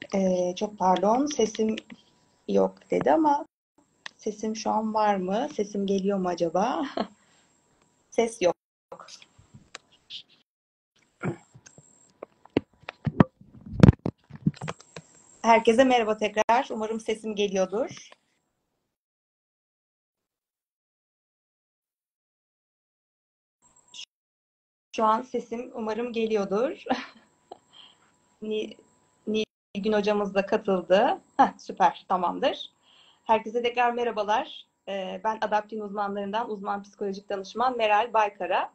Çok pardon, sesim yok dedi ama sesim şu an var mı? Sesim geliyor mu acaba? Ses yok. Herkese merhaba tekrar. Umarım sesim geliyordur. Şu an sesim umarım geliyordur. Nilgün hocamız da katıldı. Süper, tamamdır. Herkese tekrar merhabalar. Ben Adaptin uzmanlarından uzman psikolojik danışman Meral Baykara.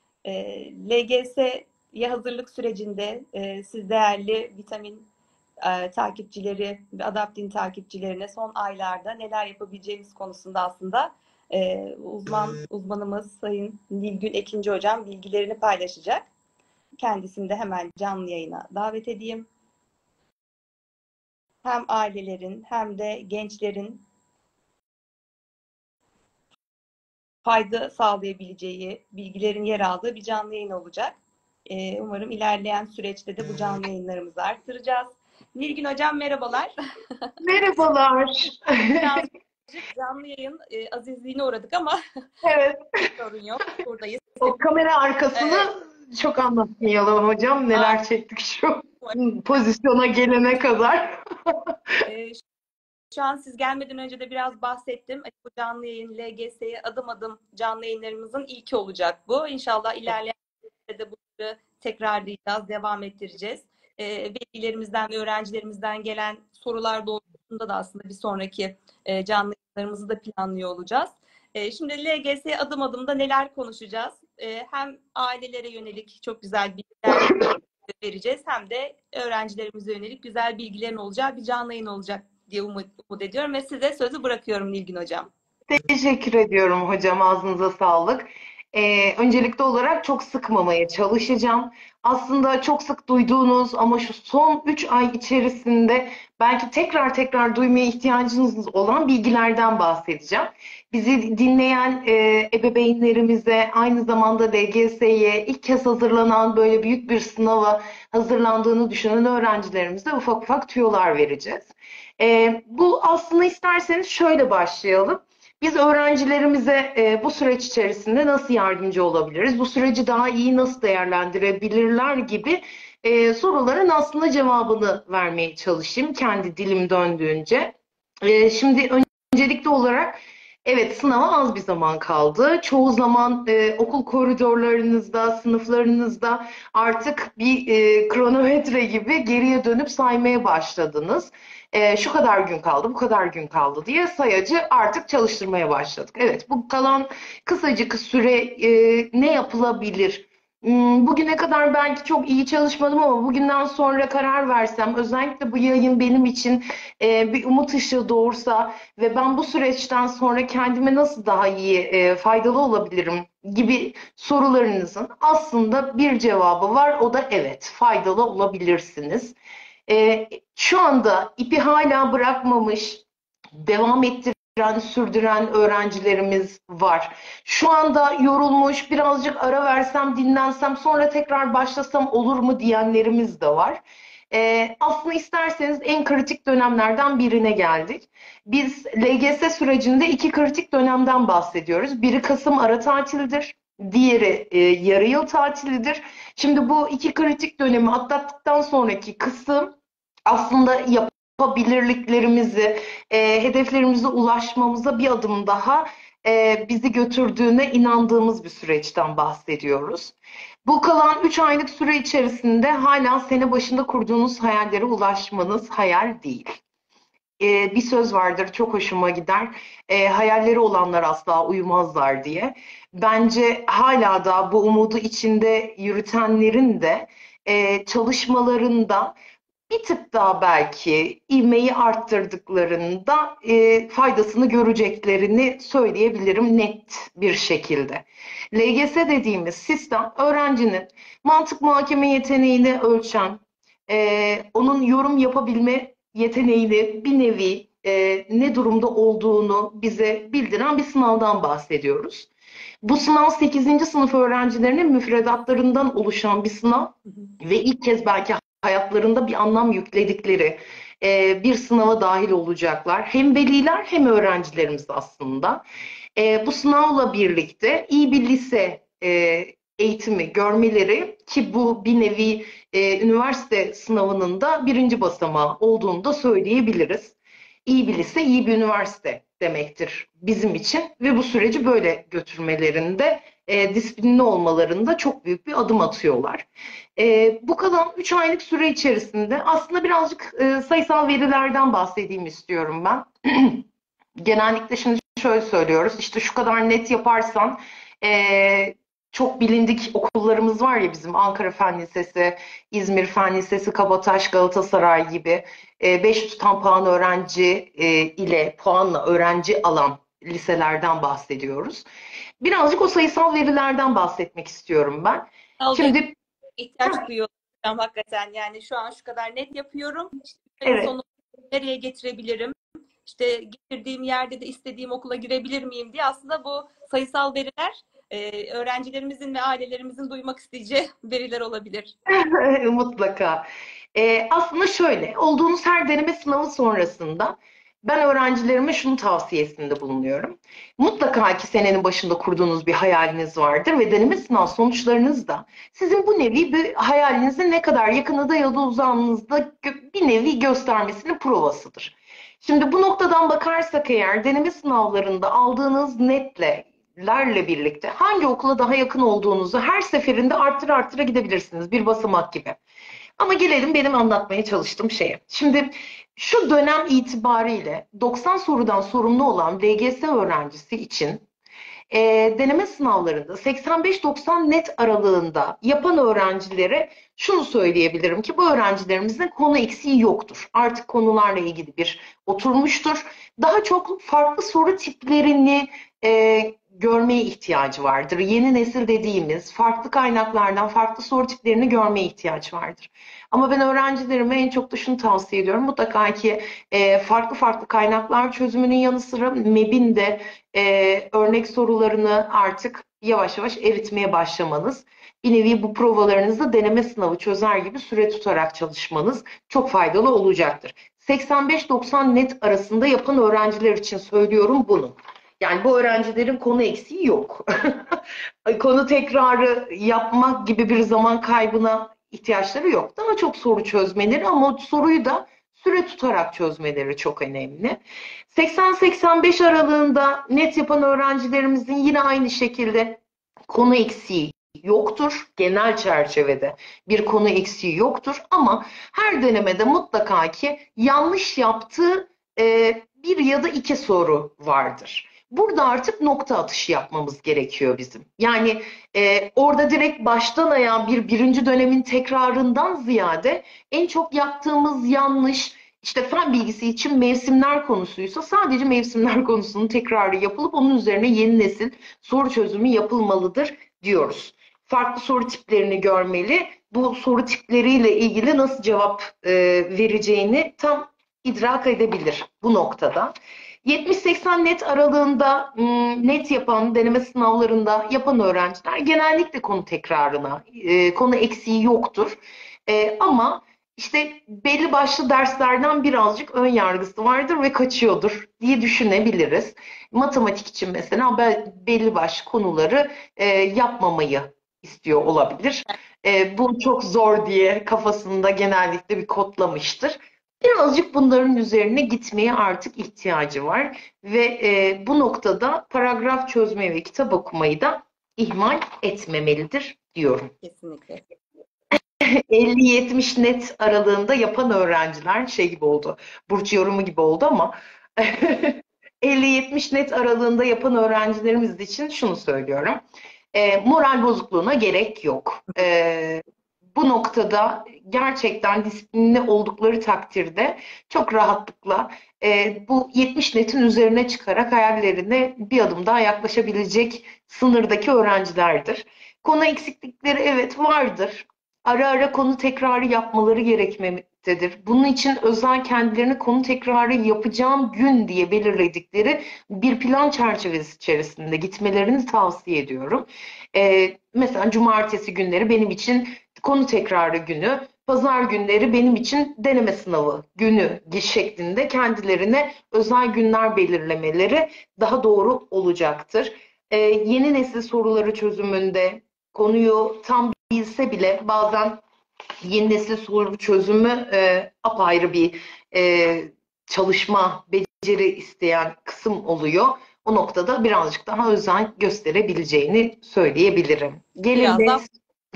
LGS'ye hazırlık sürecinde siz değerli vitamin takipçileri ve Adaptin takipçilerine son aylarda neler yapabileceğimiz konusunda aslında uzmanımız Sayın Nilgün Ekinci Hocam bilgilerini paylaşacak. Kendisini de hemen canlı yayına davet edeyim. Hem ailelerin hem de gençlerin fayda sağlayabileceği bilgilerin yer aldığı bir canlı yayın olacak. Umarım ilerleyen süreçte de bu canlı yayınlarımızı arttıracağız. Nilgün Hocam merhabalar. Merhabalar. Birazcık canlı yayın azizliğine uğradık ama Evet, sorun yok. Buradayız. o kamera arkasını Evet. çok anlatmayalım hocam. Neler çektik şu pozisyona gelene kadar. Şu an siz gelmeden önce de biraz bahsettim. Bu canlı yayın LGS'ye adım adım canlı yayınlarımızın ilki olacak bu. İnşallah ilerleyen de bunları tekrarlayacağız, devam ettireceğiz. Velilerimizden ve öğrencilerimizden gelen sorular doğrultusunda da aslında bir sonraki canlı yayınlarımızı da planlıyor olacağız. Şimdi LGS'ye adım adım da neler konuşacağız? Hem ailelere yönelik çok güzel bilgiler vereceğiz hem de öğrencilerimize yönelik güzel bilgilerin olacağı bir canlı yayın olacak diye umut ediyorum ve size sözü bırakıyorum Nilgün Hocam. Teşekkür ediyorum hocam. Ağzınıza sağlık. Öncelikli olarak çok sıkmamaya çalışacağım. Aslında çok sık duyduğunuz ama şu son 3 ay içerisinde belki tekrar tekrar duymaya ihtiyacınız olan bilgilerden bahsedeceğim. Bizi dinleyen ebeveynlerimize, aynı zamanda LGS'ye ilk kez hazırlanan böyle büyük bir sınava hazırlandığını düşünen öğrencilerimize ufak ufak tüyolar vereceğiz. Bu aslında isterseniz şöyle başlayalım. Biz öğrencilerimize bu süreç içerisinde nasıl yardımcı olabiliriz? Bu süreci daha iyi nasıl değerlendirebilirler gibi soruların aslında cevabını vermeye çalışayım kendi dilim döndüğünce. Şimdi öncelikli olarak evet, sınava az bir zaman kaldı. Çoğu zaman okul koridorlarınızda, sınıflarınızda artık bir kronometre gibi geriye dönüp saymaya başladınız. Şu kadar gün kaldı, bu kadar gün kaldı diye sayacı artık çalıştırmaya başladık. Evet, bu kalan kısacık süre ne yapılabilir? Bugüne kadar belki çok iyi çalışmadım ama bugünden sonra karar versem, özellikle bu yayın benim için bir umut ışığı doğursa ve ben bu süreçten sonra kendime nasıl daha iyi faydalı olabilirim gibi sorularınızın aslında bir cevabı var. O da evet, faydalı olabilirsiniz. Şu anda ipi hala bırakmamış, devam ettiren, sürdüren öğrencilerimiz var. Şu anda yorulmuş, birazcık ara versem, dinlensem, sonra tekrar başlasam olur mu diyenlerimiz de var. Aslında isterseniz en kritik dönemlerden birine geldik. Biz LGS sürecinde iki kritik dönemden bahsediyoruz. Biri Kasım ara tatilidir, diğeri yarı yıl tatilidir. Şimdi bu iki kritik dönemi atlattıktan sonraki kısım aslında yapabilirliklerimizi, hedeflerimize ulaşmamıza bir adım daha bizi götürdüğüne inandığımız bir süreçten bahsediyoruz. Bu kalan 3 aylık süre içerisinde hala sene başında kurduğunuz hayallere ulaşmanız hayal değil. Bir söz vardır, çok hoşuma gider. Hayalleri olanlar asla uyumazlar diye. Bence hala da bu umudu içinde yürütenlerin de çalışmalarında bir tık daha belki ivmeyi arttırdıklarında faydasını göreceklerini söyleyebilirim net bir şekilde. LGS dediğimiz sistem öğrencinin mantık muhakeme yeteneğini ölçen, onun yorum yapabilme yeteneğini bir nevi ne durumda olduğunu bize bildiren bir sınavdan bahsediyoruz. Bu sınav 8. sınıf öğrencilerinin müfredatlarından oluşan bir sınav ve ilk kez belki hayatlarında bir anlam yükledikleri bir sınava dahil olacaklar. Hem veliler hem öğrencilerimiz aslında. Bu sınavla birlikte iyi bir lise eğitimi görmeleri ki bu bir nevi üniversite sınavının da birinci basamağı olduğunu da söyleyebiliriz. İyi bir lise, iyi bir üniversite demektir bizim için ve bu süreci böyle götürmelerinde, disiplinli olmalarında çok büyük bir adım atıyorlar. Bu kalan 3 aylık süre içerisinde aslında birazcık sayısal verilerden bahsedeyim istiyorum ben. Genellikle şimdi şöyle söylüyoruz, işte şu kadar net yaparsan çok bilindik okullarımız var ya bizim Ankara Fen Lisesi, İzmir Fen Lisesi, Kabataş, Galatasaray gibi 500 tam puan öğrenci ile puanla öğrenci alan liselerden bahsediyoruz. Birazcık o sayısal verilerden bahsetmek istiyorum ben. Al ve Şimdi ihtiyaç duyuyorum hakikaten. Yani şu an şu kadar net yapıyorum. İşte ayın evet. sonu nereye getirebilirim? İşte getirdiğim yerde de istediğim okula girebilir miyim diye aslında bu sayısal veriler öğrencilerimizin ve ailelerimizin duymak isteyeceği veriler olabilir. Mutlaka. Aslında şöyle, olduğunuz her deneme sınavı sonrasında ben öğrencilerime şunu tavsiyesinde bulunuyorum. Mutlaka ki senenin başında kurduğunuz bir hayaliniz vardır ve deneme sınav sonuçlarınız da sizin bu nevi bir hayalinizin ne kadar yakınında ya da uzağınızda bir nevi göstermesinin provasıdır. Şimdi bu noktadan bakarsak eğer deneme sınavlarında aldığınız netlerle birlikte hangi okula daha yakın olduğunuzu her seferinde arttıra gidebilirsiniz bir basamak gibi. Ama gelelim benim anlatmaya çalıştığım şeye. Şimdi şu dönem itibariyle 90 sorudan sorumlu olan LGS öğrencisi için deneme sınavlarında 85-90 net aralığında yapan öğrencilere şunu söyleyebilirim ki bu öğrencilerimizin konu eksiği yoktur. Artık konularla ilgili bir oturmuştur. Daha çok farklı soru tiplerini görmeye ihtiyacı vardır. Yeni nesil dediğimiz farklı kaynaklardan farklı soru tiplerini görmeye ihtiyaç vardır. Ama ben öğrencilerime en çok da şunu tavsiye ediyorum. Mutlaka ki farklı kaynaklar çözümünün yanı sıra MEB'in de örnek sorularını artık yavaş yavaş eritmeye başlamanız. Bir nevi bu provalarınızı deneme sınavı çözer gibi süre tutarak çalışmanız çok faydalı olacaktır. 85-90 net arasında yapan öğrenciler için söylüyorum bunu. Yani bu öğrencilerin konu eksiği yok. Konu tekrarı yapmak gibi bir zaman kaybına ihtiyaçları yok. Daha çok soru çözmeleri ama soruyu da süre tutarak çözmeleri çok önemli. 80-85 aralığında net yapan öğrencilerimizin yine aynı şekilde konu eksiği yoktur. Genel çerçevede bir konu eksiği yoktur ama her denemede mutlaka ki yanlış yaptığı bir ya da iki soru vardır. Burada artık nokta atışı yapmamız gerekiyor bizim. Yani orada direkt baştan ayağa bir birinci dönemin tekrarından ziyade en çok yaptığımız yanlış işte fen bilgisi için mevsimler konusuysa sadece mevsimler konusunun tekrarı yapılıp onun üzerine yeni nesil soru çözümü yapılmalıdır diyoruz. Farklı soru tiplerini görmeli, bu soru tipleriyle ilgili nasıl cevap vereceğini tam idrak edebilir bu noktada. 70-80 net aralığında net yapan, deneme sınavlarında yapan öğrenciler genellikle konu tekrarına, konu eksiği yoktur. Ama işte belli başlı derslerden birazcık ön yargısı vardır ve kaçıyordur diye düşünebiliriz. Matematik için mesela belli başlı konuları yapmamayı istiyor olabilir. Bu çok zor diye kafasında genellikle bir kodlamıştır. Birazcık bunların üzerine gitmeye artık ihtiyacı var ve bu noktada paragraf çözmeyi ve kitap okumayı da ihmal etmemelidir diyorum. Kesinlikle. 50-70 net aralığında yapan öğrenciler şey gibi oldu. Burç yorumu gibi oldu ama 50-70 net aralığında yapan öğrencilerimiz için şunu söylüyorum. Moral bozukluğuna gerek yok. Bu noktada gerçekten disiplinli oldukları takdirde çok rahatlıkla bu 70 netin üzerine çıkarak hayallerine bir adım daha yaklaşabilecek sınırdaki öğrencilerdir. Konu eksiklikleri evet vardır. Ara ara konu tekrarı yapmaları gerekmektedir. Bunun için özel kendilerini konu tekrarı yapacağım gün diye belirledikleri bir plan çerçevesi içerisinde gitmelerini tavsiye ediyorum. Mesela cumartesi günleri benim için konu tekrarı günü. pazar günleri benim için deneme sınavı günü şeklinde kendilerine özel günler belirlemeleri daha doğru olacaktır. Yeni nesil soruları çözümünde konuyu tam bilse bile bazen yeni nesil soru çözümü apayrı bir çalışma, beceri isteyen kısım oluyor. O noktada birazcık daha özen gösterebileceğini söyleyebilirim. Biraz Gelin daha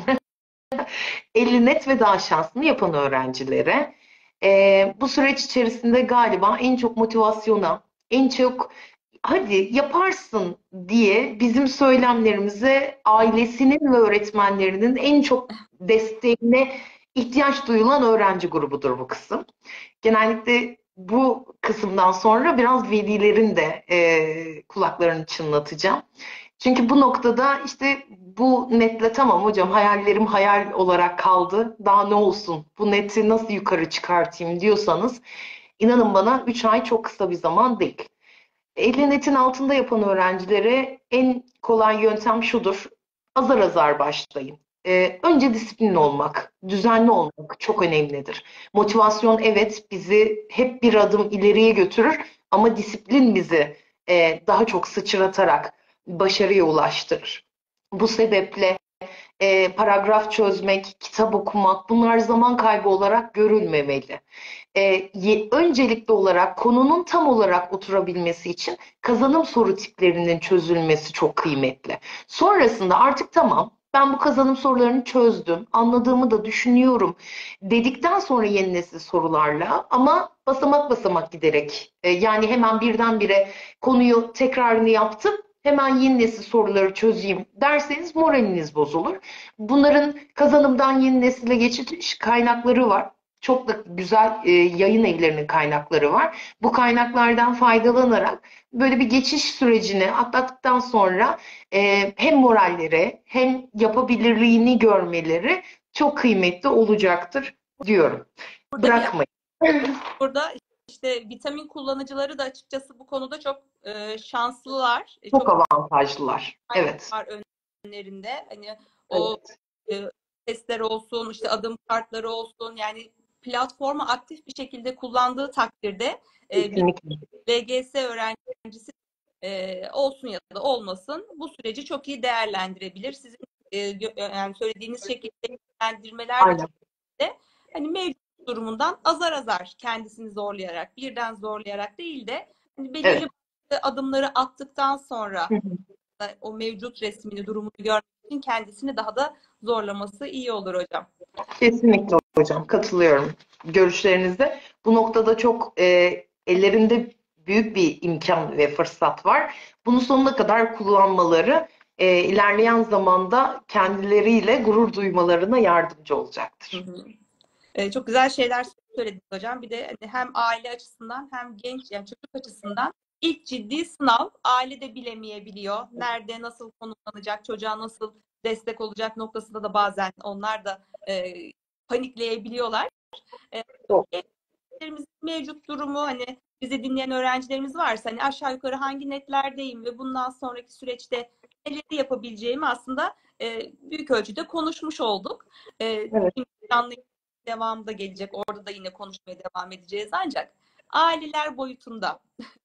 50 net ve daha şanslı yapan öğrencilere bu süreç içerisinde galiba en çok motivasyona, en çok hadi yaparsın diye bizim söylemlerimize ailesinin ve öğretmenlerinin en çok desteğine ihtiyaç duyulan öğrenci grubudur bu kısım. Genellikle bu kısımdan sonra biraz velilerin de kulaklarını çınlatacağım. Çünkü bu noktada işte bu netle tamam hocam hayallerim hayal olarak kaldı. Daha ne olsun? Bu neti nasıl yukarı çıkartayım diyorsanız inanın bana 3 ay çok kısa bir zaman değil. 50 netin altında yapan öğrencilere en kolay yöntem şudur. Azar azar başlayın. Önce disiplinli olmak, düzenli olmak çok önemlidir. Motivasyon evet bizi hep bir adım ileriye götürür ama disiplin bizi daha çok sıçratarak başarıya ulaştırır. Bu sebeple paragraf çözmek, kitap okumak bunlar zaman kaybı olarak görülmemeli. Öncelikli olarak konunun tam olarak oturabilmesi için kazanım soru tiplerinin çözülmesi çok kıymetli. Sonrasında artık tamam ben bu kazanım sorularını çözdüm, anladığımı da düşünüyorum dedikten sonra yeni nesil sorularla ama basamak basamak giderek yani hemen birdenbire konuyu tekrarını yaptım hemen yeni nesil soruları çözeyim derseniz moraliniz bozulur. Bunların kazanımdan yeni nesile geçiş kaynakları var. Çok da güzel yayın evlerinin kaynakları var. Bu kaynaklardan faydalanarak böyle bir geçiş sürecini atlattıktan sonra hem moralleri hem yapabilirliğini görmeleri çok kıymetli olacaktır diyorum. burada bir Bırakmayın. burada işte vitamin kullanıcıları da açıkçası bu konuda çok şanslılar. Çok Çok avantajlılar. Evet. var önlerinde. Hani o Evet. e, testler olsun, işte adım kartları olsun yani platformu aktif bir şekilde kullandığı takdirde bir Kesinlikle. LGS öğrencisi olsun ya da olmasın bu süreci çok iyi değerlendirebilir. Sizin yani söylediğiniz şekilde değerlendirmeler de Aynen. hani mevcut durumundan azar azar kendisini zorlayarak, birden zorlayarak değil de hani Evet. belirli adımları attıktan sonra Hı hı. o mevcut resmini, durumunu görmek için kendisini daha da zorlaması iyi olur hocam. Kesinlikle hocam. Katılıyorum görüşlerinize. Bu noktada çok ellerinde büyük bir imkan ve fırsat var. Bunu sonuna kadar kullanmaları ilerleyen zamanda kendileriyle gurur duymalarına yardımcı Hı olacaktır. hı. Çok güzel şeyler söylediniz hocam. Bir de hani hem aile açısından hem genç yani çocuk açısından ilk ciddi sınav aile de bilemeyebiliyor. Nerede nasıl konumlanacak, çocuğa nasıl destek olacak noktasında da bazen onlar da panikleyebiliyorlar. E, Çok. Gençlerimizin mevcut durumu hani bizi dinleyen öğrencilerimiz varsa hani aşağı yukarı hangi netlerdeyim ve bundan sonraki süreçte neleri yapabileceğimi aslında büyük ölçüde konuşmuş olduk. Evet. Canlı devamı da gelecek. Orada da yine konuşmaya devam edeceğiz. Ancak aileler boyutunda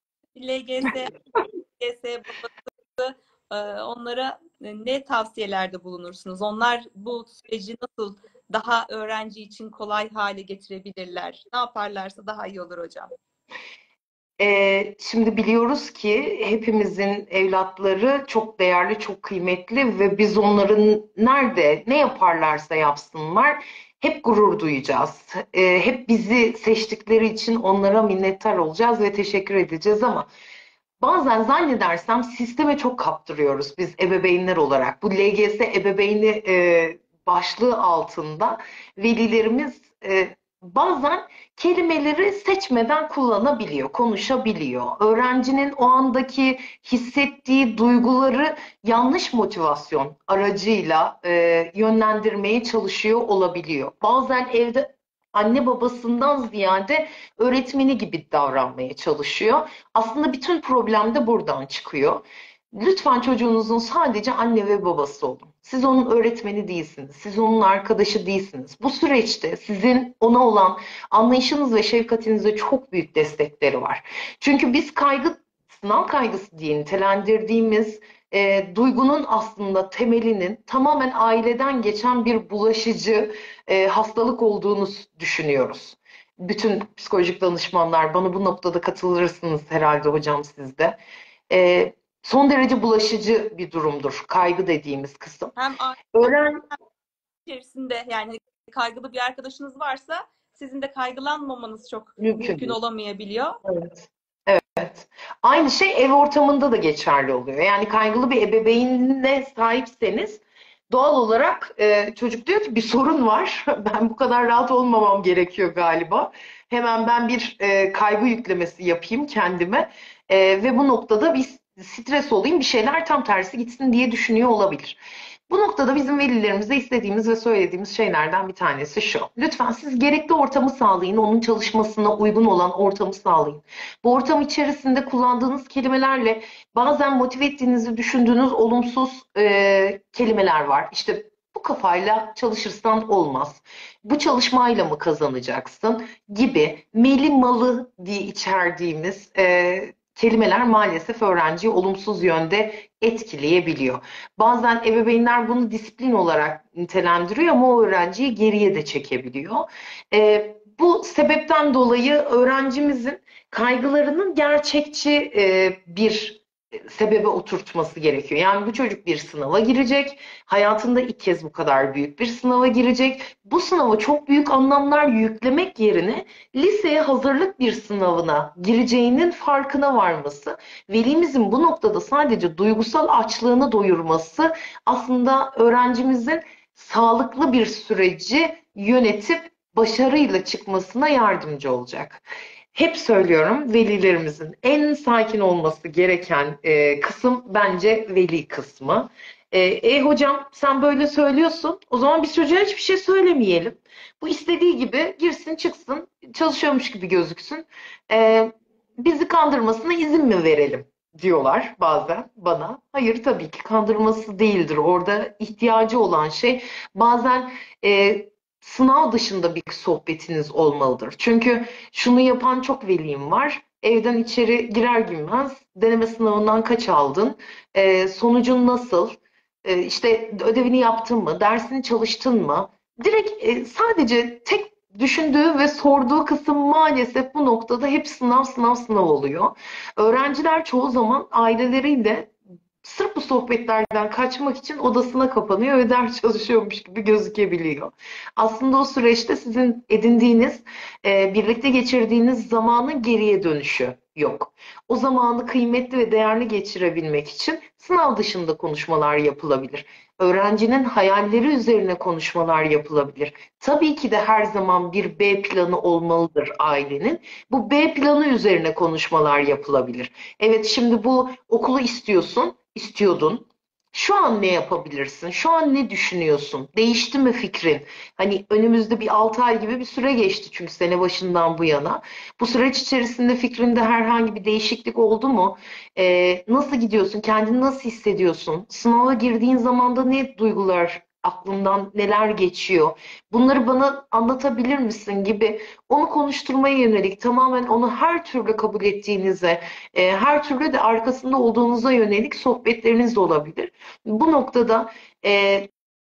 LGS, LGS babası onlara ne tavsiyelerde bulunursunuz? Onlar bu süreci nasıl daha öğrenci için kolay hale getirebilirler? Ne yaparlarsa daha iyi olur hocam. Şimdi biliyoruz ki hepimizin evlatları çok değerli, çok kıymetli ve biz onların nerede, ne yaparlarsa yapsınlar hep gurur duyacağız. Hep bizi seçtikleri için onlara minnettar olacağız ve teşekkür edeceğiz ama bazen zannedersem sisteme çok kaptırıyoruz biz ebeveynler olarak. Bu LGS ebeveyni başlığı altında velilerimiz bazen kelimeleri seçmeden kullanabiliyor, konuşabiliyor. Öğrencinin o andaki hissettiği duyguları yanlış motivasyon aracıyla yönlendirmeye çalışıyor olabiliyor. Bazen evde anne babasından ziyade öğretmeni gibi davranmaya çalışıyor. Aslında bütün problem de buradan çıkıyor. Lütfen çocuğunuzun sadece anne ve babası olun. Siz onun öğretmeni değilsiniz. Siz onun arkadaşı değilsiniz. Bu süreçte sizin ona olan anlayışınız ve şefkatinize çok büyük destekleri var. Çünkü biz sınav kaygısı diye nitelendirdiğimiz duygunun aslında temelinin tamamen aileden geçen bir bulaşıcı hastalık olduğunu düşünüyoruz. Bütün psikolojik danışmanlar bana bu noktada katılırsınız herhalde hocam siz de. Son derece bulaşıcı bir durumdur kaygı dediğimiz kısım. Hem aile Öğren içerisinde, yani kaygılı bir arkadaşınız varsa sizin de kaygılanmamanız çok mümkün mümkün değil. olamayabiliyor. Evet. Evet. Aynı şey ev ortamında da geçerli oluyor. Yani kaygılı bir ebeveynine sahipseniz doğal olarak çocuk diyor ki bir sorun var. Ben bu kadar rahat olmamam gerekiyor galiba. Hemen ben bir kaygı yüklemesi yapayım kendime ve bu noktada bir stres olayım, bir şeyler tam tersi gitsin diye düşünüyor olabilir. Bu noktada bizim velilerimize istediğimiz ve söylediğimiz şeylerden bir tanesi şu. Lütfen siz gerekli ortamı sağlayın, onun çalışmasına uygun olan ortamı sağlayın. Bu ortam içerisinde kullandığınız kelimelerle bazen motive ettiğinizi düşündüğünüz olumsuz kelimeler var. İşte bu kafayla çalışırsan olmaz. Bu çalışmayla mı kazanacaksın gibi meli malı diye içerdiğimiz kelimeler maalesef öğrenciyi olumsuz yönde etkileyebiliyor. Bazen ebeveynler bunu disiplin olarak nitelendiriyor ama o öğrenciyi geriye de çekebiliyor. Bu sebepten dolayı öğrencimizin kaygılarının gerçekçi bir sebebe oturtması gerekiyor. Yani bu çocuk bir sınava girecek, hayatında ilk kez bu kadar büyük bir sınava girecek. Bu sınava çok büyük anlamlar yüklemek yerine liseye hazırlık bir sınavına gireceğinin farkına varması, velimizin bu noktada sadece duygusal açlığını doyurması aslında öğrencimizin sağlıklı bir süreci yönetip başarıyla çıkmasına yardımcı olacak. Hep söylüyorum velilerimizin en sakin olması gereken kısım bence veli kısmı. Hocam sen böyle söylüyorsun. O zaman biz çocuğa hiçbir şey söylemeyelim. Bu istediği gibi girsin çıksın çalışıyormuş gibi gözüksün. Bizi kandırmasına izin mi verelim diyorlar bazen bana. Hayır tabii ki kandırması değildir. Orada ihtiyacı olan şey bazen e, sınav dışında bir sohbetiniz olmalıdır. Çünkü şunu yapan çok velim var. Evden içeri girer girmez deneme sınavından kaç aldın? Sonucun nasıl? İşte ödevini yaptın mı? Dersini çalıştın mı? Direkt sadece tek düşündüğü ve sorduğu kısım maalesef bu noktada hep sınav sınav sınav oluyor. Öğrenciler çoğu zaman aileleriyle sırf bu sohbetlerden kaçmak için odasına kapanıyor ve ders çalışıyormuş gibi gözükebiliyor. Aslında o süreçte sizin edindiğiniz, birlikte geçirdiğiniz zamanın geriye dönüşü yok. O zamanı kıymetli ve değerli geçirebilmek için sınav dışında konuşmalar yapılabilir. Öğrencinin hayalleri üzerine konuşmalar yapılabilir. Tabii ki de her zaman bir B planı olmalıdır ailenin. Bu B planı üzerine konuşmalar yapılabilir. Evet, şimdi bu okulu istiyordun. Şu an ne yapabilirsin? Şu an ne düşünüyorsun? Değişti mi fikrin? Hani önümüzde bir 6 ay gibi bir süre geçti çünkü sene başından bu yana. Bu süreç içerisinde fikrinde herhangi bir değişiklik oldu mu? Nasıl gidiyorsun? Kendini nasıl hissediyorsun? Sınava girdiğin zaman da ne duygular aklından neler geçiyor? Bunları bana anlatabilir misin gibi onu konuşturmaya yönelik tamamen onu her türlü kabul ettiğinize, her türlü de arkasında olduğunuza yönelik sohbetleriniz de olabilir. Bu noktada e,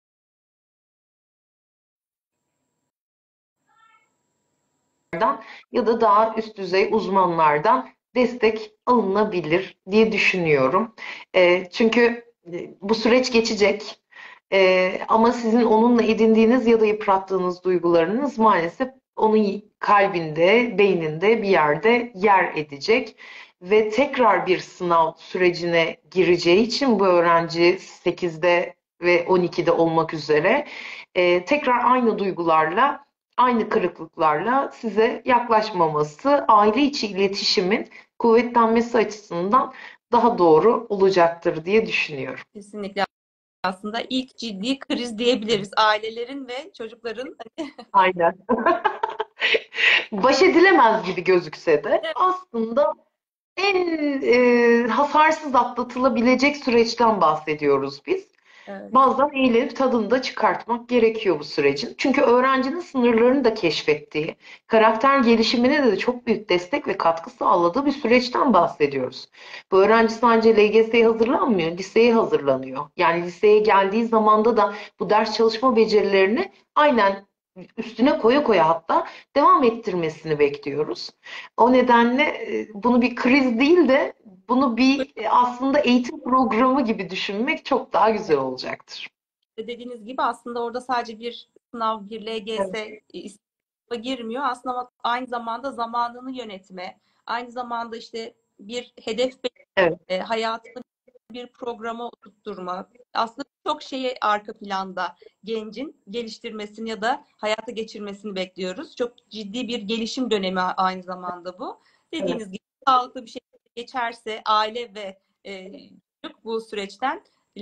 ya da daha üst düzey uzmanlardan destek alınabilir diye düşünüyorum. Çünkü bu süreç geçecek. Ama sizin onunla edindiğiniz ya da yıprattığınız duygularınız maalesef onun kalbinde, beyninde bir yerde yer edecek. Ve tekrar bir sınav sürecine gireceği için bu öğrenci 8'de ve 12'de olmak üzere tekrar aynı duygularla, aynı kırıklıklarla size yaklaşmaması aile içi iletişimin kuvvetlenmesi açısından daha doğru olacaktır diye düşünüyorum. Kesinlikle, aslında ilk ciddi kriz diyebiliriz ailelerin ve çocukların. Aynen. Baş edilemez gibi gözükse de Evet, aslında en hasarsız atlatılabilecek süreçten bahsediyoruz biz. Evet. Bazen eğlenip tadını da çıkartmak gerekiyor bu sürecin. Çünkü öğrencinin sınırlarını da keşfettiği, karakter gelişimine de çok büyük destek ve katkı sağladığı bir süreçten bahsediyoruz. Bu öğrenci sadece LGS'ye hazırlanmıyor, liseye hazırlanıyor. Yani liseye geldiği zamanda da bu ders çalışma becerilerini aynen üstüne koya koya hatta devam ettirmesini bekliyoruz. O nedenle bunu bir kriz değil de bunu bir aslında eğitim programı gibi düşünmek çok daha güzel olacaktır. Dediğiniz gibi aslında orada sadece bir sınav, bir Evet, LGS sınava girmiyor. Aslında aynı zamanda zamanını yönetme, aynı zamanda işte bir hedef, evet, hayatını bir programa oturtturma. Aslında çok şeyi arka planda gencin geliştirmesini ya da hayata geçirmesini bekliyoruz. Çok ciddi bir gelişim dönemi aynı zamanda bu. evet, Dediğiniz gibi sağlıklı bir şekilde geçerse aile ve çocuk bu süreçten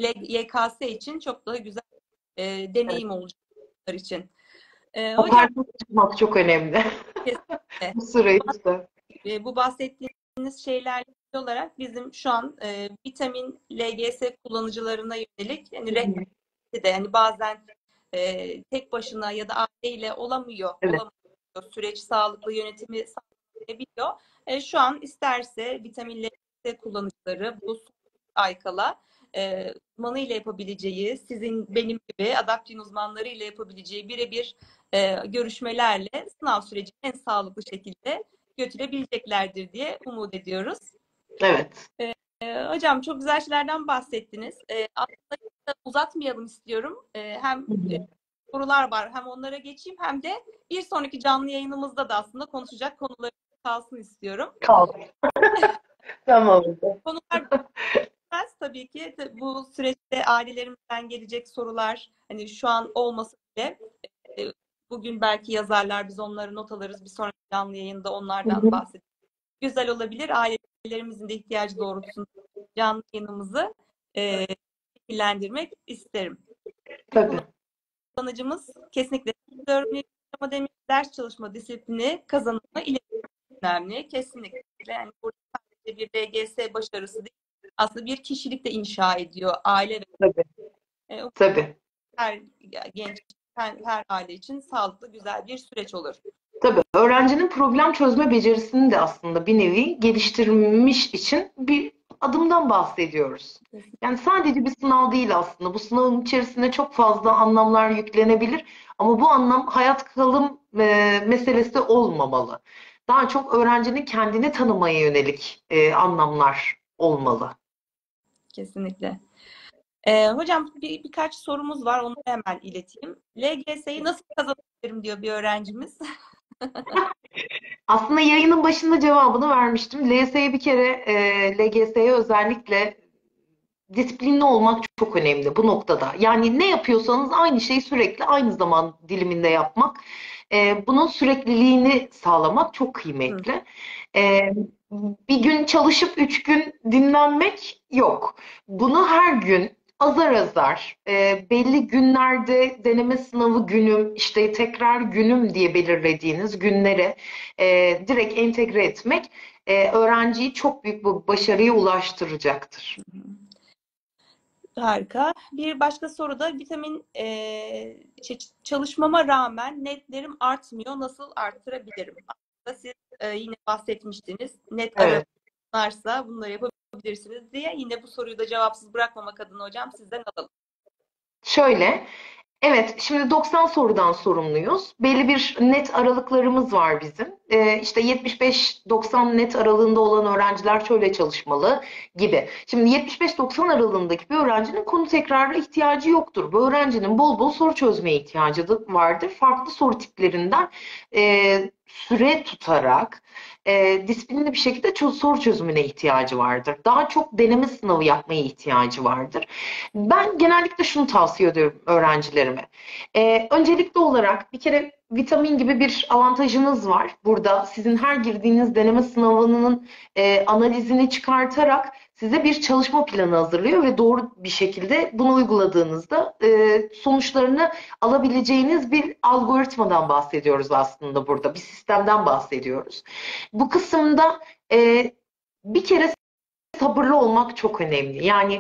YKS için çok daha güzel evet. deneyim olacaklar için. Hocam Apartman çıkmak çok önemli kesinlikle bu süreçte. bu bahsettiğiniz şeylerle ilgili olarak bizim şu an vitamin LGS kullanıcılarına yönelik yani de yani bazen tek başına ya da aileyle Evet, olamıyor. Süreç sağlıklı yönetimi sağlayabiliyor. Şu an isterse vitamin LGS kullanıcıları bu son ay kala uzmanıyla yapabileceği, sizin benim gibi adaptin uzmanları ile yapabileceği birebir görüşmelerle sınav sürecini en sağlıklı şekilde götürebileceklerdir diye umut ediyoruz. evet. Hocam çok güzel şeylerden bahsettiniz. Aslında uzatmayalım istiyorum. Hem Hı hı. sorular var hem onlara geçeyim hem de bir sonraki canlı yayınımızda da aslında konuşacak konular kalsın istiyorum. Kaldı. Tamam. Konular bitmez tabii ki. Bu süreçte ailelerimizden gelecek sorular hani şu an olmasa bile e, bugün belki yazarlar biz onları not alırız. Bir sonraki canlı yayında Hı onlardan hı. bahsederiz. Güzel olabilir. Ailelerimizin de ihtiyacı doğrultusunda canlı yayınımızı e, şekillendirmek isterim. Bir Tabii. kullanıcımız kesinlikle öğrenme demiş, ders çalışma disiplini kazanımı iletişim önemli. Kesinlikle. Yani burada sadece bir LGS başarısı değil. Aslında bir kişilik de inşa ediyor. Aile ve Tabii. Tabii. her genç, her aile için sağlıklı, güzel bir süreç olur. Tabii. Öğrencinin problem çözme becerisini de aslında bir nevi geliştirmiş için bir adımdan bahsediyoruz. Yani sadece bir sınav değil aslında. Bu sınavın içerisinde çok fazla anlamlar yüklenebilir ama bu anlam hayat kalım meselesi olmamalı. Daha çok öğrencinin kendini tanımaya yönelik anlamlar olmalı. Kesinlikle. Hocam birkaç sorumuz var. Onu hemen ileteyim. LGS'yi nasıl kazanabilirim diyor bir öğrencimiz. Aslında yayının başında cevabını vermiştim. LS'ye bir kere LGS'ye özellikle disiplinli olmak çok önemli bu noktada. Yani ne yapıyorsanız aynı şeyi sürekli aynı zaman diliminde yapmak, bunun sürekliliğini sağlamak çok Hı, kıymetli. E, Bir gün çalışıp 3 gün dinlenmek yok. Bunu her gün azar azar belli günlerde deneme sınavı günüm, işte tekrar günüm diye belirlediğiniz günlere direkt entegre etmek öğrenciyi çok büyük bir başarıya ulaştıracaktır. harika. Bir başka soru da vitamin çalışmama rağmen netlerim artmıyor. Nasıl arttırabilirim? Aslında siz yine bahsetmiştiniz. Net Evet. aralarsa bunları yapabilirsiniz diye. Yine bu soruyu da cevapsız bırakmamak adına hocam sizden alalım. Şöyle, evet, şimdi 90 sorudan sorumluyuz. Belli bir net aralıklarımız var bizim. İşte 75-90 net aralığında olan öğrenciler şöyle çalışmalı gibi. Şimdi 75-90 aralığındaki bir öğrencinin konu tekrarına ihtiyacı yoktur. Bu öğrencinin bol bol soru çözmeye ihtiyacı da vardır. Farklı soru tiplerinden süre tutarak disiplinli bir şekilde soru çözümüne ihtiyacı vardır. Daha çok deneme sınavı yapmaya ihtiyacı vardır. Ben genellikle şunu tavsiye ediyorum öğrencilerime. Öncelikli olarak bir kere vitamin gibi bir avantajınız var. Burada sizin her girdiğiniz deneme sınavının analizini çıkartarak size bir çalışma planı hazırlıyor ve doğru bir şekilde bunu uyguladığınızda sonuçlarını alabileceğiniz bir algoritmadan bahsediyoruz aslında burada. Bir sistemden bahsediyoruz. Bu kısımda bir kere sabırlı olmak çok önemli. Yani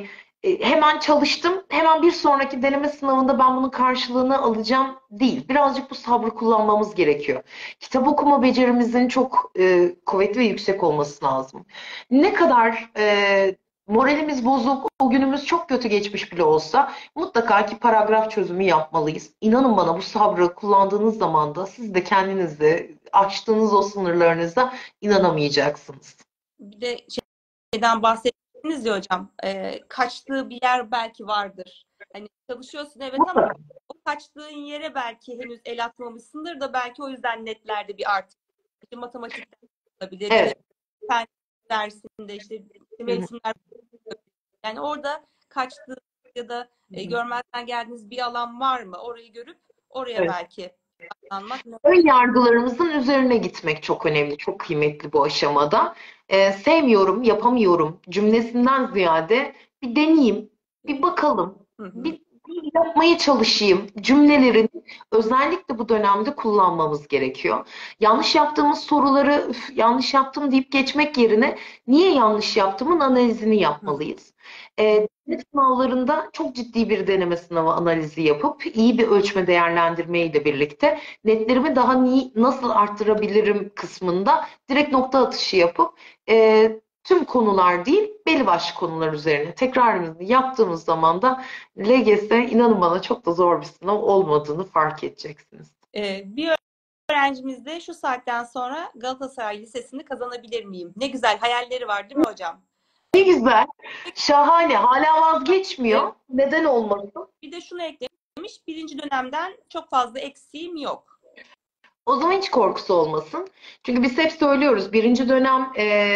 hemen çalıştım, hemen bir sonraki deneme sınavında ben bunun karşılığını alacağım değil. Birazcık bu sabrı kullanmamız gerekiyor. Kitap okuma becerimizin çok kuvvetli ve yüksek olması lazım. Ne kadar moralimiz bozuk, o günümüz çok kötü geçmiş bile olsa mutlaka ki paragraf çözümü yapmalıyız. İnanın bana bu sabrı kullandığınız zaman da siz de kendinizde aştığınız o sınırlarınıza inanamayacaksınız. Bir de şeyden bahsettiniz ya hocam, kaçtığı bir yer belki vardır. Hani çalışıyorsun evet ama Mutlaka. o kaçtığın yere belki henüz el atmamışsındır da belki o yüzden netlerde bir artış. İşte matematikten olabilir ya da Evet. fen dersinde işte Hı hı. mevsimler, yani orada kaçtığı ya da görmezden geldiğiniz bir alan var mı? Orayı görüp oraya Evet. belki odaklanmak. Ön yargılarımızın üzerine gitmek çok önemli, çok kıymetli bu aşamada. Sevmiyorum, yapamıyorum cümlesinden ziyade bir deneyeyim, bir bakalım, Hı hı. bir yapmaya çalışayım cümlelerin özellikle bu dönemde kullanmamız gerekiyor. Yanlış yaptığımız soruları "Üf, yanlış yaptım deyip geçmek yerine niye yanlış yaptımın analizini Hı. yapmalıyız. Net sınavlarında çok ciddi bir deneme sınavı analizi yapıp iyi bir ölçme değerlendirme ile birlikte netlerimi daha nasıl arttırabilirim kısmında direkt nokta atışı yapıp tüm konular değil belli başlı konular üzerine tekrarımızı yaptığımız zaman da LGS inanın bana çok da zor bir sınav olmadığını fark edeceksiniz. Bir öğrencimiz de şu saatten sonra Galatasaray Lisesi'ni kazanabilir miyim? Ne güzel hayalleri var değil mi hocam? Ne güzel, şahane, hala Evet, vazgeçmiyor. Neden olmasın? bir de şunu eklemiş. Birinci dönemden çok fazla eksiğim yok. O zaman hiç korkusu olmasın. Çünkü biz hep söylüyoruz birinci dönem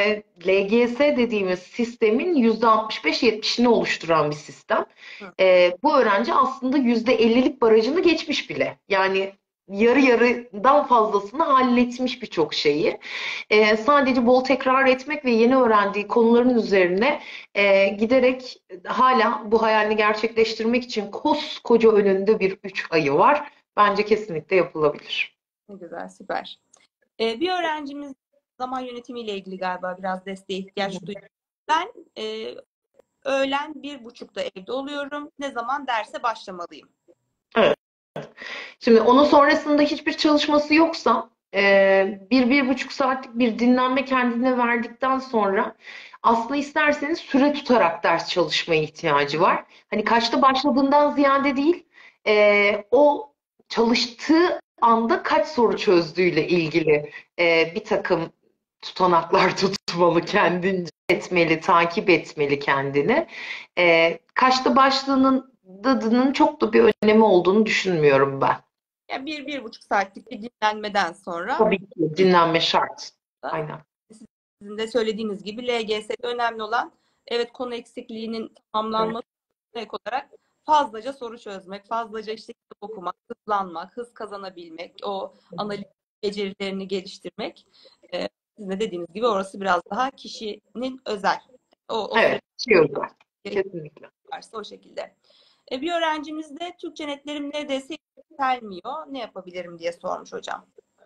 LGS dediğimiz sistemin %65-70'ini oluşturan bir sistem. Hı. Bu öğrenci aslında %50'lik barajını geçmiş bile. Yani yarı yarıdan fazlasını halletmiş birçok şeyi. Sadece bol tekrar etmek ve yeni öğrendiği konuların üzerine giderek hala bu hayalini gerçekleştirmek için koskoca önünde bir 3 ayı var. Bence kesinlikle yapılabilir. Ne güzel, süper. Bir öğrencimiz zaman yönetimiyle ilgili galiba biraz desteğe ihtiyaç duyuyor. Ben öğlen 1.30'da evde oluyorum. Ne zaman derse başlamalıyım? Evet. Şimdi onun sonrasında hiçbir çalışması yoksa bir buçuk saatlik bir dinlenme kendine verdikten sonra aslında isterseniz süre tutarak ders çalışmaya ihtiyacı var. Hani kaçta başladığından ziyade değil, o çalıştığı anda kaç soru çözdüğüyle ilgili bir takım tutanaklar tutmalı kendince etmeli, takip etmeli kendini. Kaçta başladığının çok da bir önemi olduğunu düşünmüyorum ben. Yani 1-1.5 saatlik bir dinlenmeden sonra Tabii ki dinlenme şart. Aynen. sizin de söylediğiniz gibi LGS'de önemli olan evet konu eksikliğinin Evet. tamamlanması ek olarak fazlaca soru çözmek, fazlaca işte kitap okumak, hızlanmak, hız kazanabilmek, o analiz becerilerini geliştirmek. Sizin de dediğiniz gibi orası biraz daha kişinin özel. O süre Evet, şey özel. Kesinlikle. varsa o şekilde. Bir öğrencimiz de Türkçe netlerim neredeyse yükselmiyor. Ne yapabilirim diye sormuş hocam.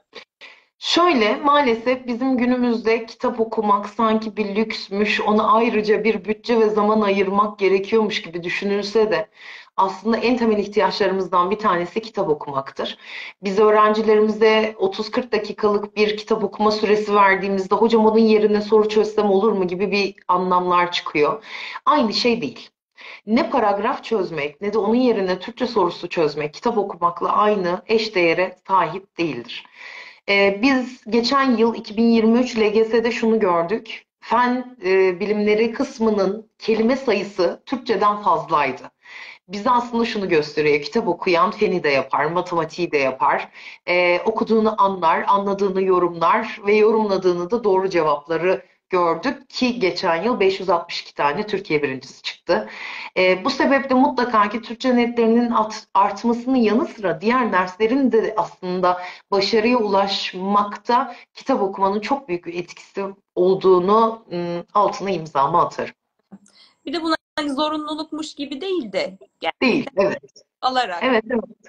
Şöyle, maalesef bizim günümüzde kitap okumak sanki bir lüksmüş, ona ayrıca bir bütçe ve zaman ayırmak gerekiyormuş gibi düşünülse de aslında en temel ihtiyaçlarımızdan bir tanesi kitap okumaktır. Biz öğrencilerimize 30-40 dakikalık bir kitap okuma süresi verdiğimizde hocam onun yerine soru çözsem olur mu gibi bir anlamlar çıkıyor. Aynı şey değil. Ne paragraf çözmek ne de onun yerine Türkçe sorusu çözmek kitap okumakla aynı eşdeğere sahip değildir. Biz geçen yıl 2023 LGS'de şunu gördük. Fen bilimleri kısmının kelime sayısı Türkçeden fazlaydı. Bize aslında şunu gösteriyor. Kitap okuyan feni de yapar, matematiği de yapar. Okuduğunu anlar, anladığını yorumlar ve yorumladığını da doğru cevapları gördük ki geçen yıl 562 tane Türkiye birincisi çıktı. Bu sebeple mutlaka ki Türkçe netlerinin artmasının yanı sıra diğer derslerin de aslında başarıya ulaşmakta kitap okumanın çok büyük bir etkisi olduğunu altına imzamı atarım. Bir de buna hani zorunlulukmuş gibi değil de Değil, gerçekten evet. alarak Evet, evet.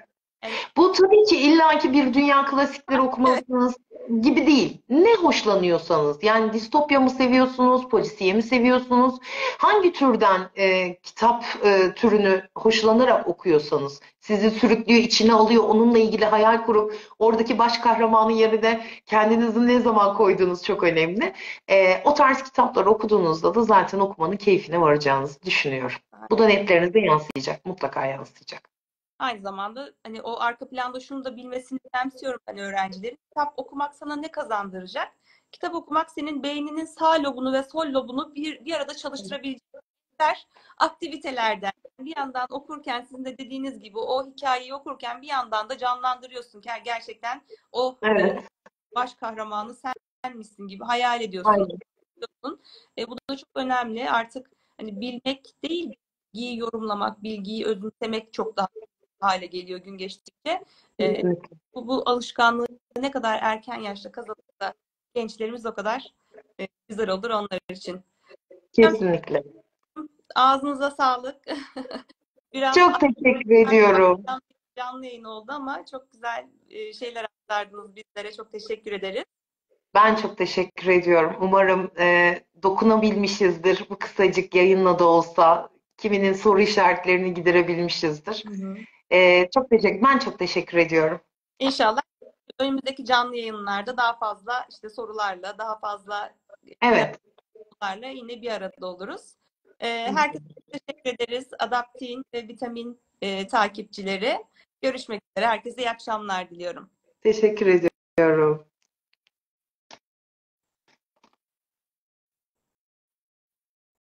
Yani Bu tabii ki illaki bir dünya klasikleri evet, okumalısınız gibi değil. Ne hoşlanıyorsanız, yani distopya mı seviyorsunuz, polisiye mi seviyorsunuz, hangi türden kitap türünü hoşlanarak okuyorsanız, sizi sürüklüyor, içine alıyor, onunla ilgili hayal kurup oradaki baş kahramanın yerine kendinizi ne zaman koyduğunuz çok önemli. O tarz kitaplar okuduğunuzda da zaten okumanın keyfine varacağınızı düşünüyorum. Bu da netlerinize yansıyacak, mutlaka yansıyacak. aynı zamanda hani o arka planda şunu da bilmesini önemsiyorum ben öğrencilerin. Kitap okumak sana ne kazandıracak? Kitap okumak senin beyninin sağ lobunu ve sol lobunu bir arada çalıştırabilecek aktivitelerden. Bir yandan okurken sizin de dediğiniz gibi o hikayeyi okurken bir yandan da canlandırıyorsun ki gerçekten o Evet, baş kahramanı sen misin gibi hayal ediyorsun. aynen, Bu da çok önemli. Artık hani bilmek değil, bilgiyi yorumlamak, bilgiyi özümsemek çok daha hale geliyor gün geçtikçe. E, kesinlikle. bu alışkanlığı ne kadar erken yaşta kazanırsa gençlerimiz o kadar güzel olur onlar için. Kesinlikle. Ağzınıza sağlık. Biraz Çok teşekkür ediyorum. canlı yayın oldu ama çok güzel şeyler aktardınız bizlere. Çok teşekkür ederiz. Ben çok teşekkür ediyorum. Umarım dokunabilmişizdir. Bu kısacık yayınla da olsa kiminin soru işaretlerini giderebilmişizdir. Hı hı. Ben çok teşekkür ediyorum. İnşallah önümüzdeki canlı yayınlarda daha fazla işte sorularla, daha fazla Evet. cevaplarla yine bir arada oluruz. Herkese teşekkür ederiz. Adaptin ve vitamin takipçileri. Görüşmek üzere. Herkese iyi akşamlar diliyorum. Teşekkür ediyorum.